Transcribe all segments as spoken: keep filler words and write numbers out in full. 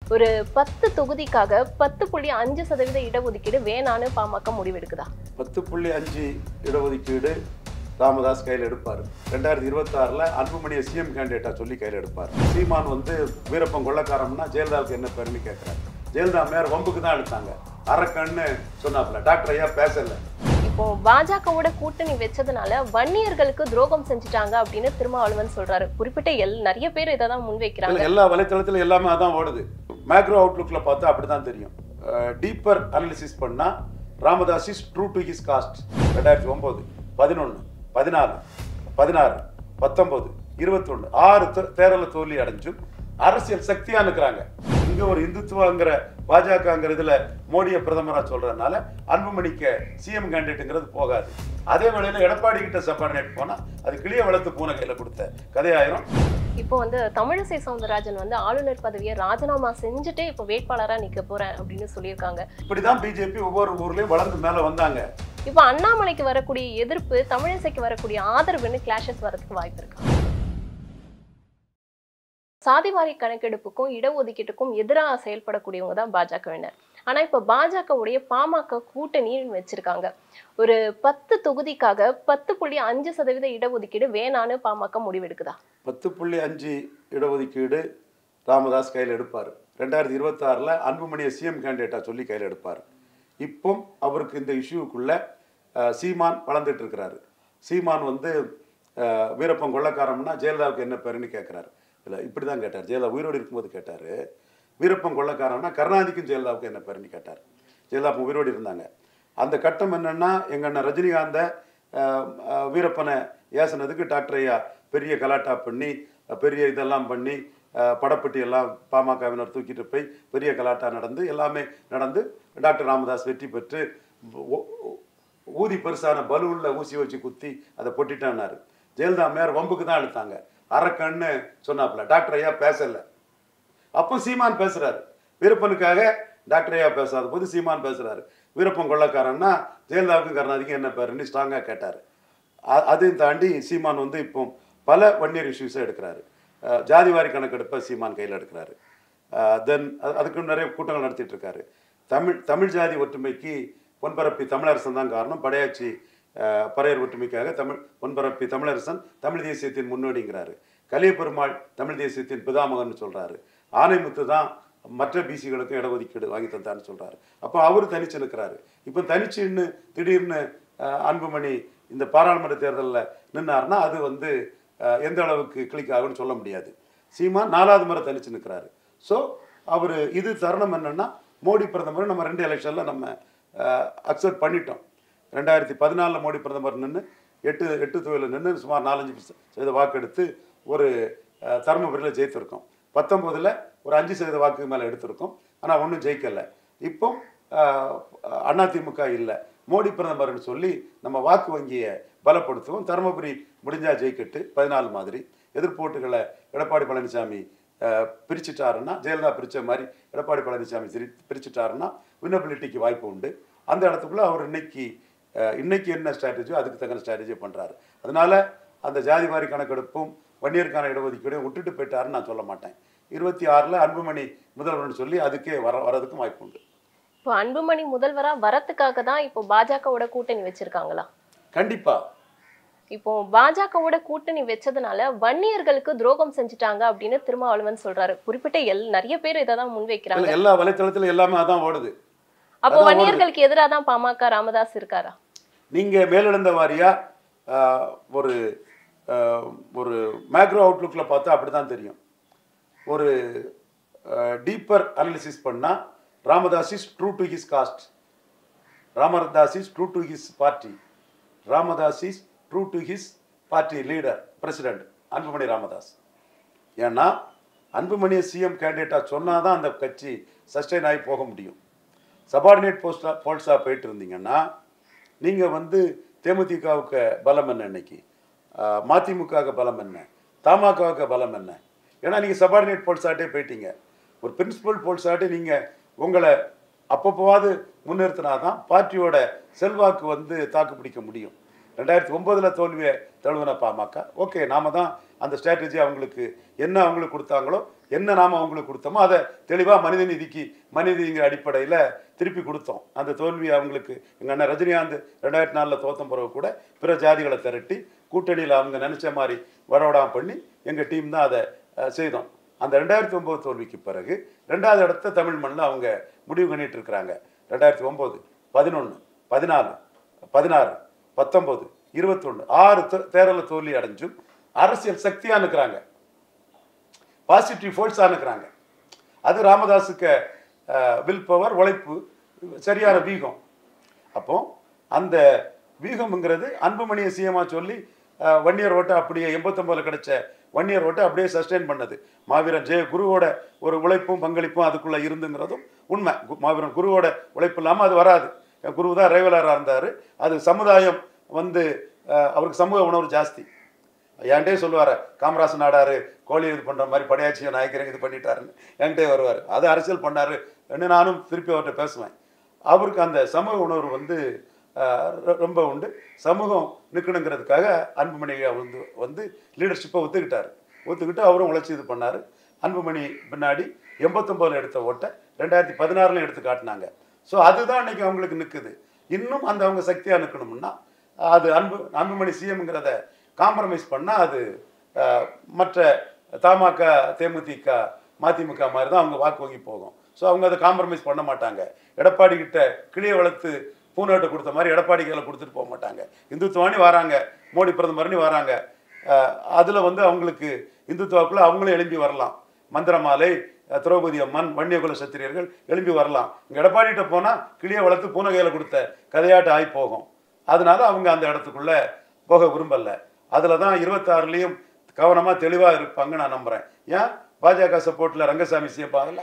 ஒரு பத்து தொகுதிக்காக பத்து புள்ளி அஞ்சு சதவீத இடஒதுக்கீடு வேணான்னு பாமக முடிவெடுக்குதா? பத்து புள்ளி அஞ்சு இடஒதுக்கீடு ராமதாஸ் கையில் எடுப்பார். ரெண்டாயிரத்தி இருபத்தி ஆறுல அன்புமணியை சிஎம் கேண்டிடேட்டா சொல்லி கையில் எடுப்பார். சீமான் வந்து வீரப்பன் கொள்ளக்காரம்னா ஜெயலலிதாவுக்கு என்ன பேருன்னு கேட்கிறார். ஜெயலலிதா மேயர் வம்புக்கு தான் எடுத்தாங்க. அரக்கன்னு சொன்னாப்ல. டாக்டர் ஐயா பேசல. இப்போ பாஜகவோட கூட்டணி வச்சதுனால வன்னியர்களுக்கு துரோகம் செஞ்சுட்டாங்க அப்படின்னு திருமாவளவன் சொல்றாரு. குறிப்பிட்ட எல் நிறைய பேர் இதை தான் முன்வைக்கிறாங்க. எல்லா வலைத்தளத்துல எல்லாமே அதான் ஓடுது. மேக்ரோ அவுட்லுக்ல பார்த்தா அப்படிதான் தெரியும். டீப்பர் அனாலிசிஸ் பண்ணா Ramadoss is true to his caste. ரெண்டாயிரத்தி ஒன்பது பதினொன்னு பதினாலு பதினாறு பத்தொன்பது இருபத்தி ஒன்று ஆறு தேர்தல தோல்வி அடைஞ்சும் அரசியல் சக்தியா இருக்கிறாங்க. இங்க ஒரு இந்துத்துவங்கிற பாஜகங்கிறதுல மோடியை பிரதமரா சொல்றதுனால அன்புமணிக்கு சிஎம் கேண்டிடேட்ங்கிறது போகாது. அதே வேளையில எடப்பாடி கிட்ட சப்பார்டினேட் போனா அது கிளிய வளர்த்து பூனை கையில கொடுத்த கதையாயிரும். இப்போ வந்து தமிழிசை சவுந்தரராஜன் வந்து ஆளுநர் பதவியை ராஜினாமா செஞ்சுட்டு இப்போ வேட்பாளரா நிக்க போறேன் அப்படின்னு சொல்லியிருக்காங்க. இப்படிதான் பிஜேபி ஒவ்வொரு ஊர்லயும் வளர்ந்து மேல வந்தாங்க. இப்போ அண்ணாமலைக்கு வரக்கூடிய எதிர்ப்பு தமிழிசைக்கு வரக்கூடிய ஆதரவுன்னு கிளாஷஸ் வரதுக்கு வாய்ப்பு இருக்கு. சாதிவாரி கணக்கெடுப்புக்கும் இடஒதுக்கீட்டுக்கும் எதிராக செயல்படக்கூடியவங்க தான் பாஜகவினர். ஆனா இப்ப பாஜகவுடைய பாமக கூட்டணின்னு வச்சிருக்காங்க. ஒரு பத்து தொகுதிக்காக பத்து புள்ளி அஞ்சு சதவீத இடஒதுக்கீடு வேணான்னு பாமக முடிவெடுக்குதா? பத்து புள்ளி அஞ்சு இடஒதுக்கீடு ராமதாஸ் கையில் எடுப்பார். ரெண்டாயிரத்தி இருபத்தி ஆறுல அன்புமணியை சிஎம் கேண்டிடேட்டா சொல்லி கையில் எடுப்பார். இப்போ அவருக்கு இந்த இஷ்யூக்குள்ள சீமான் வளர்ந்துட்டு இருக்கிறாரு. சீமான் வந்து வீரப்பன் கொள்ளக்காரம்னா ஜெயலலிதாவுக்கு என்ன பேருன்னு கேட்கிறாரு. இல்லை இப்படி தான் கேட்டார். ஜெயலலிதா உயிரோடு இருக்கும்போது கேட்டார். வீரப்பன் கொள்ளக்காரன்னா கருணாநிதிக்கும் ஜெயலலிதாவுக்கு என்ன பேருன்னு கேட்டார். ஜெயலலிதா உயிரோடு இருந்தாங்க. அந்த கட்டம் என்னன்னா எங்க அண்ணன் ரஜினிகாந்த வீரப்பனை ஏசனதுக்கு டாக்டர் ஐயா பெரிய கலாட்டா பண்ணி பெரிய இதெல்லாம் பண்ணி படப்பட்டி எல்லாம் பாமகவினர் தூக்கிட்டு போய் பெரிய கலாட்டா நடந்து எல்லாமே நடந்து டாக்டர் ராமதாஸ் வெற்றி பெற்று ஊதி பெருசான பலூன்ல ஊசி வச்சு குத்தி அதை பொட்டிட்டான்னாரு. ஜெயலலிதா மேயர் வம்புக்கு தான் எடுத்தாங்க. அரக்கன்னு சொன்னாப்ல. டாக்டர் ஐயா பேசல. அப்போ சீமான் பேசுறாரு. வீரப்பனுக்காக டாக்டர் ஐயா பேசாத போது சீமான் பேசுறாரு. வீரப்பன் கொள்ளக்காரன்னா ஜெயலலிதாவுக்கும் கருணாநிதிக்கும் என்ன பேருன்னு ஸ்ட்ராங்கா கேட்டாரு. அதையும் தாண்டி சீமான் வந்து இப்போ பல வன்னியர் இஷ்யூஸை எடுக்கிறாரு. ஜாதிவாரி கணக்கெடுப்பை சீமான் கையில் எடுக்கிறாரு. தென் அதுக்கு நிறைய கூட்டங்கள் நடத்திட்டு இருக்காரு. தமிழ் தமிழ் ஜாதி ஒற்றுமைக்கு பொன்பரப்பி தமிழரசன் தான் காரணம். படையாச்சி பறையர் ஒற்றுமைக்காக தமிழ் பொன்பரப்பி தமிழரசன் தமிழ் தேசியத்தின் முன்னோடிங்கிறாரு. கலியபெருமாள் தமிழ் தேசியத்தின் பிதாமகன் சொல்றாரு. ஆனைமுத்து தான் மற்ற பிசிகளுக்கும் இடஒதுக்கீடு வாங்கி தந்தான்னு சொல்றாரு. அப்போ அவரு தனிச்சு நிற்கிறாரு. இப்போ தனிச்சுன்னு திடீர்னு அன்புமணி இந்த பாராளுமன்ற தேர்தலில் நின்னார்னா அது வந்து எந்த அளவுக்கு கிளிக் ஆகுன்னு சொல்ல முடியாது. சீமான் நாலாவது முறை தனிச்சு நிற்கிறாரு. ஸோ அவர் இது தருணம் என்னன்னா மோடி பிரதமர் நம்ம ரெண்டு எலெக்ஷன்ல நம்ம அக்செப்ட் பண்ணிட்டோம். ரெண்டாயிரத்தி பதினாலில் மோடி பிரதமர் நின்று எட்டு எட்டு தொழில் நின்று சுமார் நாலஞ்சு சதவீத வாக்கெடுத்து ஒரு தருமபுரியில் ஜெயித்திருக்கோம். பத்தொம்போதில் ஒரு அஞ்சு சதவீத வாக்கு மேலே எடுத்திருக்கோம். ஆனால் ஒன்றும் ஜெயிக்கலை. இப்போ அதிமுக இல்லை மோடி பிரதமர்னு சொல்லி நம்ம வாக்கு வங்கியை பலப்படுத்துவோம். தருமபுரி முடிஞ்சா ஜெயிக்கட்டு பதினாலு மாதிரி எதிர்ப்போட்டுகளை எடப்பாடி பழனிசாமி பிரிச்சுட்டாருன்னா ஜெயலலிதா பிரித்த மாதிரி எடப்பாடி பழனிசாமி சிரி பிரிச்சுட்டாருன்னா வின்னபிலிட்டிக்கு வாய்ப்பு உண்டு. அந்த இடத்துக்குள்ள அவர் இன்னைக்கு இன்னைக்கு என்ன ஸ்ட்ராட்டஜியோ அதுக்கு தகுந்த ஸ்ட்ராட்டஜியை பண்ணுறாரு. அதனால அந்த ஜாதிவாரி கணக்கெடுப்பும் வன்னியருக்கான இடஒதுக்கீடையும் விட்டுட்டு போயிட்டாருன்னு நான் சொல்ல மாட்டேன். இருபத்தி ஆறில் அன்புமணி முதல்வர்னு சொல்லி அதுக்கே வர வரதுக்கும் வாய்ப்பு உண்டு. இப்போ அன்புமணி முதல்வரா வரத்துக்காக தான் இப்போ பாஜகவோட கூட்டணி வச்சிருக்காங்களா? கண்டிப்பா. இப்போ பாஜகவோட கூட்டணி வச்சதுனால வன்னியர்களுக்கு துரோகம் செஞ்சுட்டாங்க அப்படின்னு திருமாவளவன் சொல்றாரு. குறிப்பிட்ட எல் நிறைய பேர் இதை தான் முன்வைக்கிறாங்க. எல்லா வலைத்தளத்துல எல்லாமே அதான் ஓடுது. அப்போ வன்னியர்களுக்கு எதிராக தான் பாமக ராமதாஸ் இருக்காரா? நீங்க மேலெழுந்த வாரியா ஒரு ஒரு மேக்ரோ அவுட்லுக்ல பார்த்தா அப்படிதான் தெரியும். ஒரு டீப்பர் அனாலிசிஸ் பண்ணா Ramadoss is true to his caste. Ramadoss is true to his party. Ramadoss is true to his party leader president Anbumani Ramadoss. ஏன்னா அன்புமணியை சிஎம் கேண்டிடேட்டா சொன்னாதான் அந்த கட்சி சஸ்டெயின் ஆகி போக முடியும். சபார்டினேட் போஸ்டா போல்ஸாக போயிட்டு இருந்தீங்கன்னா நீங்கள் வந்து தேமுதிகவுக்கு பலம் என்ன, இன்னைக்கு மதிமுகவுக்கு பலம் என்ன, தமாகவுக்கு பலம் என்ன? ஏன்னா நீங்கள் சபார்டினேட் போல்ஸாட்டே போயிட்டீங்க. ஒரு பிரின்சிபல் போல்ஸாட்டே நீங்கள் உங்களை அப்பப்போவாது முன்னிறுத்தினா தான் பார்ட்டியோட செல்வாக்கு வந்து தாக்கு பிடிக்க முடியும். ரெண்டாயிரத்தி ஒன்பதுல தோல்வியை தழுவின பாமக. ஓகே, நாம தான் அந்த ஸ்ட்ராட்டஜி அவங்களுக்கு என்ன அவங்களுக்கு கொடுத்தாங்களோ, என்ன நாம அவங்களுக்கு கொடுத்தோமோ அதை தெளிவாக மனித நீதிக்கு மனிதங்கிற அடிப்படையில் திருப்பி கொடுத்தோம். அந்த தோல்வி அவங்களுக்கு எங்கள் அண்ணன் ரஜினிகாந்த் ரெண்டாயிரத்தி நாலில் தோத்த பிறகு கூட பிற ஜாதிகளை திரட்டி கூட்டணியில் அவங்க நினச்ச மாதிரி வரவிடாமல் பண்ணி எங்கள் டீம் தான் அதை செய்தோம். அந்த ரெண்டாயிரத்தி ஒம்பது தோல்விக்கு பிறகு ரெண்டாவது இடத்த தமிழ் மண்ணில் அவங்க முடிவு பண்ணிட்டு இருக்கிறாங்க. ரெண்டாயிரத்தி ஒம்பது பதினொன்று பதினாலு பதினாறு பத்தொன்பது இருபத்தொன்று ஆறு தேர்தலில் தோல்வி அடைஞ்சும் அரசியல் சக்தியாக இருக்கிறாங்க, பாசிட்டிவ் ஃபோர்ஸாக இருக்கிறாங்க. அது ராமதாஸுக்கு வில் பவர், உழைப்பு, சரியான வீகம். அப்போ அந்த வீகம்ங்கிறது அன்புமணியை சிஎம்மா சொல்லி ஒன் இயர் ஓட்டை அப்படியே எண்பத்தொம்பதில் கிடைச்ச ஒன் இயர் ஓட்டை அப்படியே சஸ்டெயின் பண்ணது. மாவீரன் ஜெய குருவோட ஒரு உழைப்பும் பங்களிப்பும் அதுக்குள்ளே இருந்துங்கிறதும் உண்மை. மாவீரன் குருவோட உழைப்பு இல்லாமல் அது வராது. குரு தான் ரைவலராக இருந்தார். அது சமுதாயம் வந்து அவருக்கு சமூக உணர்வு ஜாஸ்தி. என்கிட்டே சொல்லுவார், காமராசன் நாடாரு கோழி இது பண்ணுற மாதிரி படையாட்சியை நாயக்கிறேன் இது பண்ணிட்டாருன்னு என்கிட்டே வருவார். அது அரசியல் பண்ணார் என்று நானும் திருப்பி அவர்கிட்ட பேசுவேன். அவருக்கு அந்த சமூக உணர்வு வந்து ரொம்ப உண்டு. சமூகம் நிற்கணுங்கிறதுக்காக அன்புமணி வந்து வந்து லீடர்ஷிப்பை ஒத்துக்கிட்டார். ஒத்துக்கிட்டு அவரும் உழைச்சி இது பண்ணார். அன்புமணி பின்னாடி எண்பத்தொம்போதில் எடுத்த ஓட்டை ரெண்டாயிரத்தி பதினாறுலையும் எடுத்து காட்டினாங்க. ஸோ அதுதான் இன்னைக்கு அவங்களுக்கு நிற்குது. இன்னும் அந்த அவங்க சக்தியாக நிற்கணும்னா அது அன்பு அன்புமணி சிஎம்ங்கிறத காம்ப்ரமைஸ் பண்ணால் அது மற்ற தமாக, தேமுதிக, மதிமுக மாதிரி தான் அவங்க வாக்கு வங்கி போகும். ஸோ அவங்க அதை காம்ப்ரமைஸ் பண்ண மாட்டாங்க. எடப்பாடி கிட்ட கிளியை வளர்த்து பூநாட்டை கொடுத்த மாதிரி எடப்பாடி கையில் கொடுத்துட்டு போக மாட்டாங்க. இந்துத்துவானி வராங்க, மோடி பிரதமர்னு வராங்க. அதில் வந்து அவங்களுக்கு இந்துத்துவாக்குள்ளே அவங்களும் எழும்பி வரலாம். மந்திரமாலை, திரௌபதி அம்மன், வன்னியகுல சத்திரியர்கள் எழும்பி வரலாம். இங்கே எடப்பாடிகிட்ட போனால் கிளியை வளர்த்து பூனை கையில் கொடுத்த கதையாட்டு ஆகி போகும். அதனால அவங்க அந்த இடத்துக்குள்ளே போக விரும்பலை. அதில் தான் இருபத்தாறுலேயும் கவனமாக தெளிவாக இருப்பாங்க நான் நம்புகிறேன். ஏன் பாஜக சப்போர்ட்டில் ரங்கசாமி செய்யப்பாங்கல்ல,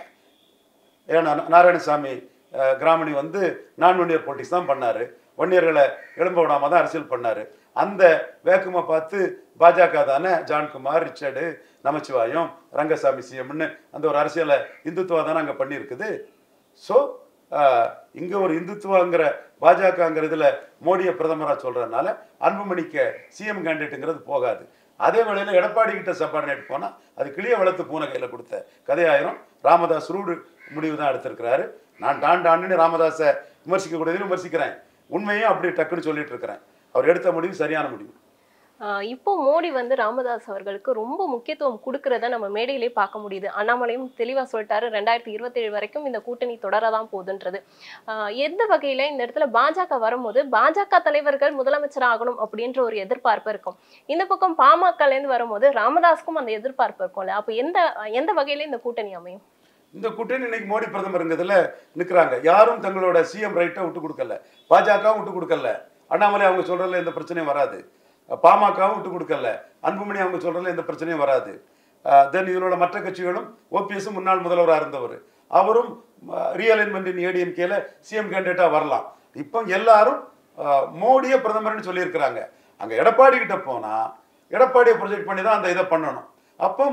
ஏன்னா நாராயணசாமி கிராமணி வந்து நான் ஒன்னியர் பொலிட்டிக்ஸ் தான் பண்ணார். ஒன்னியர்களை எழும்ப விடாமல் தான் அரசியல் பண்ணார். அந்த வேக்குமை பார்த்து பாஜக தானே ஜான்குமார், ரிச்சர்டு, நமச்சிவாயம், ரங்கசாமி சிஎம்னு அந்த ஒரு அரசியலை இந்துத்துவா தானே அங்கே பண்ணியிருக்குது. ஸோ இங்கே ஒரு இந்துத்துவாங்கிற பாஜகங்கிறதுல மோடியை பிரதமராக சொல்கிறதுனால அன்புமணிக்கு சிஎம் கேண்டிடேட்டுங்கிறது போகாது. அதே வேளையில் எடப்பாடி கிட்ட சப்பார்டினேட் போனால் அது கிளியை வளர்த்து பூனை கையில் கொடுத்த கதையாயிரும். ராமதாஸ் ரூடு முடிவு தான் எடுத்திருக்கிறாரு. நான் டான் டான்னு ராமதாஸை விமர்சிக்க கூடியதையும் விமர்சிக்கிறேன், உண்மையும் அப்படி டக்குன்னு சொல்லிட்டு இருக்கிறேன். அவர் எடுத்த முடிவு சரியான முடிவு. இப்போ மோடி வந்து ராமதாஸ் அவர்களுக்கு ரொம்ப முக்கியத்துவம் கொடுக்கறத நம்ம மேடையிலே பார்க்க முடியுது. அண்ணாமலையும் தெளிவா சொல்லிட்டாரு, ரெண்டாயிரத்தி இருபத்தி ஏழு வரைக்கும் இந்த கூட்டணி தொடரதான் போகுதுன்றது. எந்த வகையில இந்த இடத்துல பாஜக வரும்போது பாஜக தலைவர்கள் முதலமைச்சர் ஆகணும் அப்படின்ற ஒரு எதிர்பார்ப்பு இருக்கும். இந்த பக்கம் பாமகல இருந்து வரும்போது ராமதாஸ்க்கும் அந்த எதிர்பார்ப்பு இருக்கும்ல. அப்ப எந்த எந்த வகையில இந்த கூட்டணி அமையும்? இந்த கூட்டணி இன்னைக்கு மோடி பிரதமருங்கிறதுல நிற்கிறாங்க. யாரும் தங்களோட சிஎம் ரைட்டை விட்டு கொடுக்கல, பாஜகவும் விட்டு கொடுக்கல, அண்ணாமலை அவங்க சொல்றதுல எந்த பிரச்சனையும் வராது, பாமகவும் விட்டு கொடுக்கல, அன்புமணி அவங்க சொல்றதுல எந்த பிரச்சனையும் வராது. தென் இதனோட மற்ற கட்சிகளும், ஓபிஎஸ் முன்னாள் முதல்வராக இருந்தவர், அவரும் ரீஅலைன்மெண்ட் இன் ஏடிஎம்கேல சிஎம் கேண்டிடேட்டா வரலாம். இப்போ எல்லாரும் மோடியை பிரதமர்னு சொல்லியிருக்கிறாங்க. அங்க எடப்பாடி கிட்ட போனா எடப்பாடியை ப்ரொஜெக்ட் பண்ணி தான் அந்த இதை பண்ணணும். அப்போ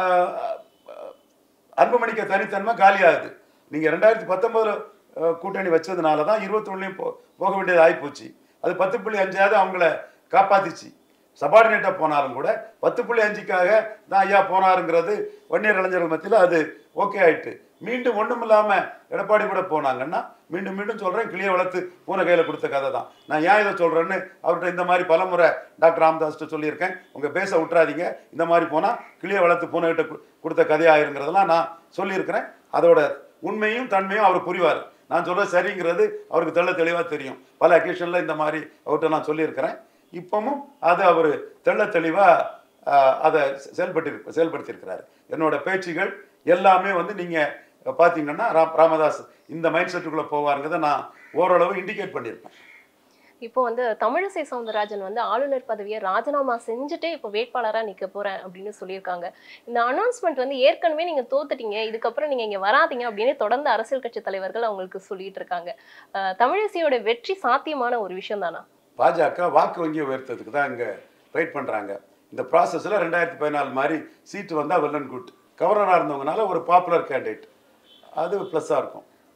அன்புமணிக்கு தனித்தன்மை காலியாகுது. நீங்க ரெண்டாயிரத்தி பத்தொன்பதுல கூட்டணி வச்சதுனால தான் இருபத்தி ஒண்ணுலையும் போ போக வேண்டியது ஆகிப்போச்சு. அது பத்து புள்ளி அஞ்சாவது அவங்கள காப்பாத்திச்சு. சபார்டினேட்டா போனாலும் கூட பத்து புள்ளி அஞ்சுக்காக தான் ஐயா போனாருங்கிறது வன்னியர் இளைஞர்கள் மத்தியில் அது ஓகே ஆயிட்டு. மீண்டும் ஒன்றும் இல்லாமல் எடப்பாடி கூட போனாங்கன்னா மீண்டும் மீண்டும் சொல்கிறேன், கிளியை வளர்த்து பூனை கையில் கொடுத்த கதை தான். நான் ஏன் இதை சொல்கிறேன்னு அவர்கிட்ட இந்த மாதிரி பலமுறை டாக்டர் ராமதாஸ்கிட்ட சொல்லியிருக்கேன். உங்கள் பேச விட்டுறாதீங்க, இந்த மாதிரி போனால் கிளியை வளர்த்து பூனை கிட்ட கொடுத்த கதையாயிருங்கிறதெல்லாம் நான் சொல்லியிருக்கிறேன். அதோட உண்மையும் தன்மையும் அவர் புரிவார். நான் சொல்கிறது சரிங்கிறது அவருக்கு தெள்ள தெளிவாக தெரியும். பல அக்கேஷனில் இந்த மாதிரி அவர்கிட்ட நான் சொல்லியிருக்கிறேன். இப்பவும் அது அவர் தெள்ள தெளிவாக அதை செயல்பட்டு செயல்படுத்தியிருக்கிறார். என்னோட பேச்சுகள் எல்லாமே வந்து நீங்கள் பார்த்தீங்கன்னா ராமதாஸ் இந்த மைண்ட் செட்டுக்குள்ளே போவாருங்கிறத நான் ஓரளவு இண்டிகேட் பண்ணியிருப்பேன். இப்போ வந்து தமிழிசை சவுந்தரராஜன் வந்து ஆளுநர் பதவியை ராஜினாமா செஞ்சுட்டு இப்போ வேட்பாளராக நிற்க போறேன் அப்படின்னு சொல்லியிருக்காங்க. இந்த அனௌன்ஸ்மெண்ட் வந்து ஏற்கனவே நீங்க தோத்துட்டீங்க, இதுக்கப்புறம் நீங்க இங்க வராதீங்க அப்படின்னு தொடர்ந்து அரசியல் கட்சி தலைவர்கள் அவங்களுக்கு சொல்லிட்டு இருக்காங்க. தமிழிசையோட வெற்றி சாத்தியமான ஒரு விஷயம் தானா? பாஜக வாக்கு வங்கியை உயர்த்ததுக்கு தான் இங்கே வெயிட் பண்ணுறாங்க. இந்த ப்ராசஸில் ரெண்டாயிரத்தி பதினாலு மாதிரி சீட்டு வந்தால் வெல் அண்ட் குட். கவர்னராக இருந்தவங்கனால ஒரு பாப்புலர் கேண்டிடேட் அது ப்ளஸ்ஸாக இருக்கும்.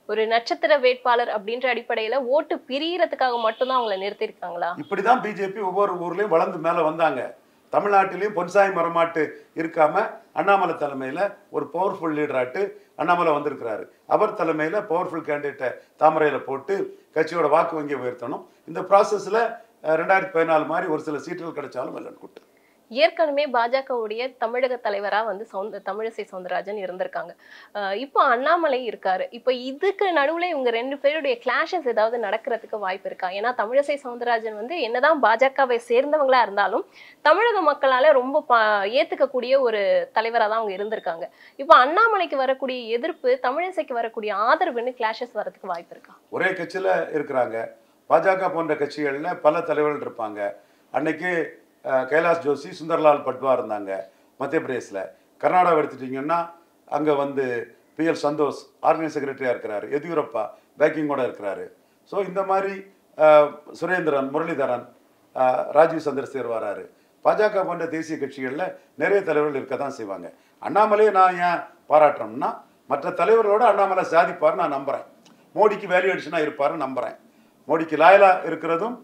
ஒரு நட்சத்திர வேட்பாளர் அப்படின்ற அடிப்படையில ஓட்டு பிரியறதுக்காக மட்டும்தான் அவங்களை நிறுத்திருக்காங்களா? இப்படிதான் பிஜேபி ஒவ்வொரு ஊர்லயும் வளர்ந்து மேல வந்தாங்க. தமிழ்நாட்டிலையும் பொன்சாய் மரமாட்டு இருக்காம அண்ணாமலை தலைமையில ஒரு பவர்ஃபுல் லீடராட்டு அண்ணாமலை வந்திருக்கிறாரு. அவர் தலைமையில பவர்ஃபுல் கேண்டிடேட்டை தாமரையில போட்டு கட்சியோட வாக்கு வங்கியை உயர்த்தணும். இந்த ப்ராசஸ்ல ரெண்டாயிரத்தி பதினாலு மாதிரி ஒரு சில சீட்டுகள் கிடைச்சாலும் வெள்ளன் கூட்டு. ஏற்கனவே பாஜகவுடைய தமிழக தலைவரா வந்து சவுந்த தமிழிசை சவுந்தரராஜன் இருந்திருக்காங்க. அஹ் இப்போ அண்ணாமலை இருக்காரு. இப்போ இதுக்கு நடுவுல இவங்க ரெண்டு பேருடைய கிளாஷஸ் ஏதாவது நடக்கிறதுக்கு வாய்ப்பு இருக்கா? ஏன்னா தமிழிசை சவுந்தரராஜன் வந்து என்னதான் பாஜகவை சேர்ந்தவங்களா இருந்தாலும் தமிழக மக்களால ரொம்ப பா ஏத்துக்கக்கூடிய ஒரு தலைவரா தான் அவங்க இருந்திருக்காங்க. இப்போ அண்ணாமலைக்கு வரக்கூடிய எதிர்ப்பு தமிழிசைக்கு வரக்கூடிய ஆதரவுன்னு கிளாஷஸ் வரதுக்கு வாய்ப்பு இருக்கா? ஒரே கட்சியில இருக்கிறாங்க. பாஜக போன்ற கட்சிகள்ல பல தலைவர்கள் இருப்பாங்க. அன்னைக்கு கைலாஷ் ஜோஷி, சுந்தர்லால் பட்வா இருந்தாங்க மத்திய பிரதேசில். கர்நாடகா எடுத்துட்டிங்கன்னா அங்கே வந்து பி எல் சந்தோஷ் ஆர்கனைஸ் செக்ரட்டரியாக இருக்கிறாரு. எதியூரப்பா பேக்கிங்கோட இருக்கிறாரு. ஸோ இந்த மாதிரி சுரேந்திரன், முரளிதரன், ராஜீவ் சந்திரசேகர் வராரு. பாஜக போன்ற தேசிய கட்சிகளில் நிறைய தலைவர்கள் இருக்க தான் செய்வாங்க. அண்ணாமலையை நான் ஏன் பாராட்டுறோம்னா, மற்ற தலைவர்களோட அண்ணாமலை சாதிப்பார் நான் நம்புகிறேன். மோடிக்கு வேல்யூ அடிஷனாக இருப்பாருன்னு நம்புகிறேன். மோடிக்கு லாயலாக இருக்கிறதும்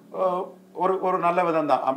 ஒரு ஒரு நல்ல விதம் தான்.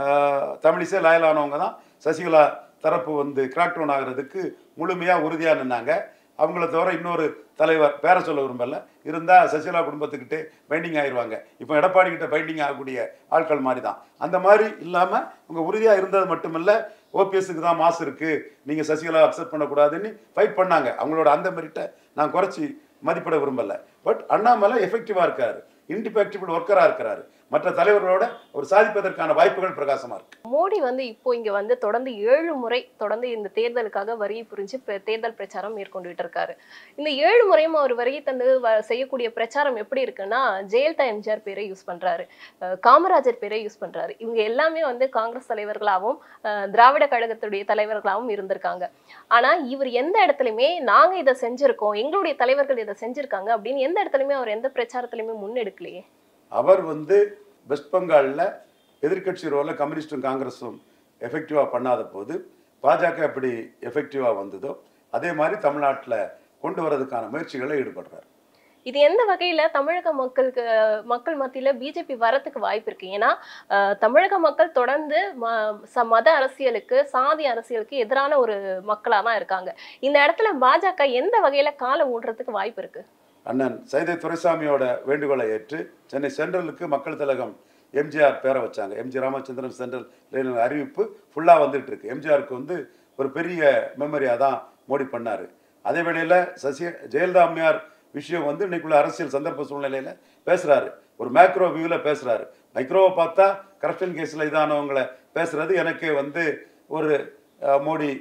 தமிழிசை லாயலானவங்க தான் சசிகலா தரப்பு வந்து கிராக் டவுன் ஆகிறதுக்கு முழுமையாக உறுதியாக நின்னாங்க. அவங்கள தவிர இன்னொரு தலைவர் பேரை சொல்ல விரும்பல இருந்தால் சசிகலா குடும்பத்துக்கிட்டே பைண்டிங் ஆயிடுவாங்க. இப்போ எடப்பாடி கிட்ட பைண்டிங் ஆகக்கூடிய ஆட்கள் மாதிரி தான். அந்த மாதிரி இல்லாமல் அவங்க உறுதியாக இருந்தது மட்டுமில்லை, ஓபிஎஸ்க்கு தான் மாசு இருக்குது, நீங்கள் சசிகலா அக்செப்ட் பண்ணக்கூடாதுன்னு ஃபைட் பண்ணாங்க. அவங்களோட அந்த மெரிட்டை நான் குறைச்சி மதிப்பிட விரும்பலை. பட் அண்ணாமலை எஃபெக்டிவாக இருக்காரு, இன்டிபெக்டிபிள் ஒர்க்கராக இருக்கிறாரு. மற்ற தலைவர்களோட ஒரு சாதிப்பதற்கான வாய்ப்புகள் பிரகாசமா இருக்கு. மோடி வந்து இப்போ இங்க வந்து தொடர்ந்து ஏழு முறை தொடர்ந்து இந்த தேர்தலுக்காக வரியை புரிஞ்சு தேர்தல் பிரச்சாரம் மேற்கொண்டுட்டு இருக்காரு. இந்த ஏழு முறையும் அவர் வரியை தந்து செய்யக்கூடிய பிரச்சாரம் எப்படி இருக்குன்னா, ஜெயலலிதா எம்ஜிஆர் பேரை யூஸ் பண்றாரு, காமராஜர் பேரை யூஸ் பண்றாரு. இவங்க எல்லாமே வந்து காங்கிரஸ் தலைவர்களாகவும் திராவிட கழகத்துடைய தலைவர்களாகவும் இருந்திருக்காங்க. ஆனா இவர் எந்த இடத்துலயுமே நாங்க இதை செஞ்சிருக்கோம், எங்களுடைய தலைவர்கள் இதை செஞ்சிருக்காங்க அப்படின்னு எந்த இடத்துலயுமே அவர் எந்த பிரச்சாரத்திலுமே முன்னெடுக்கலையே. அவர் வந்து வெஸ்ட் பெங்காலில் எதிர்கட்சி ரோலில் கம்யூனிஸ்டும் காங்கிரஸும் எஃபெக்டிவாக பண்ணாத போது பாஜக எப்படி எஃபெக்டிவாக வந்ததோ அதே மாதிரி தமிழ்நாட்டில் கொண்டு வரதுக்கான முயற்சிகளை ஈடுபடுறார். இது எந்த வகையில தமிழக மக்களுக்கு மக்கள் மத்தியில பிஜேபி வரத்துக்கு வாய்ப்பு இருக்கு? ஏன்னா தமிழக மக்கள் தொடர்ந்து மத அரசியலுக்கு, சாதி அரசியலுக்கு எதிரான ஒரு மக்களா தான் இருக்காங்க. இந்த இடத்துல பாஜக எந்த வகையில காலை ஊடுறதுக்கு வாய்ப்பு இருக்கு? அண்ணன் சைதை துரைசாமியோட வேண்டுகோளை ஏற்று சென்னை சென்ட்ரலுக்கு மக்கள் திலகம் எம்ஜிஆர் பேரை வச்சாங்க. எம்ஜி ராமச்சந்திரன் சென்ட்ரல் அறிவிப்பு ஃபுல்லாக வந்துட்டு இருக்கு. எம்ஜிஆருக்கு வந்து ஒரு பெரிய மெமரியாக தான் மோடி பண்ணார். அதே வேளையில் சசி ஜெயலலிதா அம்மையார் விஷயம் வந்து இன்னைக்குள்ள அரசியல் சந்தர்ப்ப சூழ்நிலையில் பேசுகிறாரு. ஒரு மேக்ரோ வியூவில் பேசுகிறாரு. மைக்ரோவை பார்த்தா கரப்ஷன் கேஸில் இதானவங்களை பேசுகிறது எனக்கு வந்து ஒரு மோடி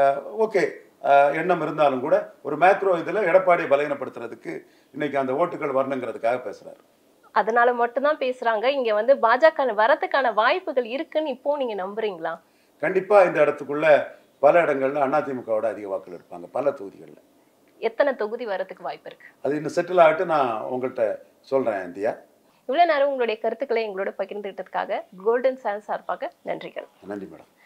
ஓகே எண்ணம் இருந்தாலும் கூட ஒரு மேக்ரோ இதில் எடப்பாடியை பலகீனப்படுத்துறதுக்கு இன்னைக்கு அந்த ஓட்டுகள் வரணுங்கிறதுக்காக பேசுறாரு. அதனால மட்டும்தான் பேசுறாங்க. இங்க வந்து பாஜக வரதுக்கான வாய்ப்புகள் இருக்குன்னு இப்போ நீங்க நம்புறீங்களா? கண்டிப்பா இந்த இடத்துக்குள்ள பல இடங்கள்ல அதிமுகவோட அதிக வாக்குகள் இருப்பாங்க. பல தொகுதிகளில் எத்தனை தொகுதி வரதுக்கு வாய்ப்பு இருக்கு? அது இன்னும் செட்டில் ஆகிட்டு நான் உங்கள்கிட்ட சொல்றேன். இந்தியா இவ்வளவு நேரம் உங்களுடைய கருத்துக்களை எங்களோட பகிர்ந்துகிட்டதுக்காக கோல்டன் சான்ஸ் சார்பாக நன்றிகள். நன்றி மேடம்.